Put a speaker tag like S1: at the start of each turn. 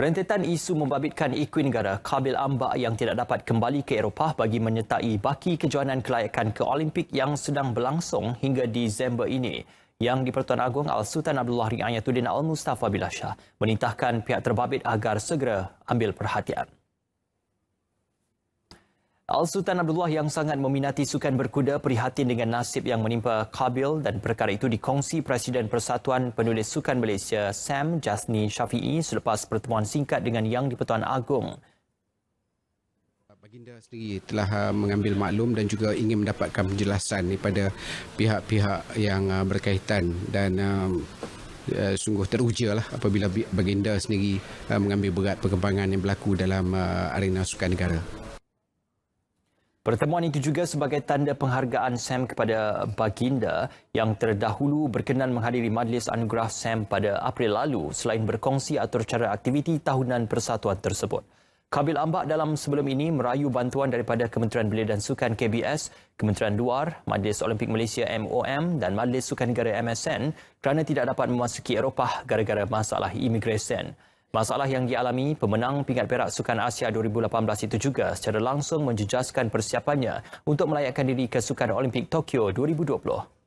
S1: Rentetan isu membabitkan ikui negara Qabil Ambak yang tidak dapat kembali ke Eropah bagi menyertai baki kejohanan kelayakan ke Olimpik yang sedang berlangsung hingga Disember ini. Yang di-Pertuan Agong Al-Sultan Abdullah Riayatuddin Al-Mustafa Billah Shah menitahkan pihak terbabit agar segera ambil perhatian. Al-Sultan Abdullah yang sangat meminati sukan berkuda prihatin dengan nasib yang menimpa Qabil dan perkara itu dikongsi Presiden Persatuan Penulis Sukan Malaysia Sam Jasni Syafiee selepas pertemuan singkat dengan Yang di-Pertuan Agong.
S2: Baginda sendiri telah mengambil maklum dan juga ingin mendapatkan penjelasan daripada pihak-pihak yang berkaitan dan sungguh teruja lah apabila baginda sendiri mengambil berat perkembangan yang berlaku dalam arena sukan negara.
S1: Pertemuan itu juga sebagai tanda penghargaan Sam kepada baginda yang terdahulu berkenan menghadiri Majlis Anugerah Sam pada April lalu selain berkongsi atur cara aktiviti tahunan persatuan tersebut. Qabil Ambak dalam sebelum ini merayu bantuan daripada Kementerian Belia dan Sukan KBS, Kementerian Luar, Majlis Olimpik Malaysia MOM dan Majlis Sukan Negara MSN kerana tidak dapat memasuki Eropah gara-gara masalah imigresen. Masalah yang dialami pemenang pingat perak Sukan Asia 2018 itu juga secara langsung menjejaskan persiapannya untuk melayakkan diri ke Sukan Olimpik Tokyo 2020.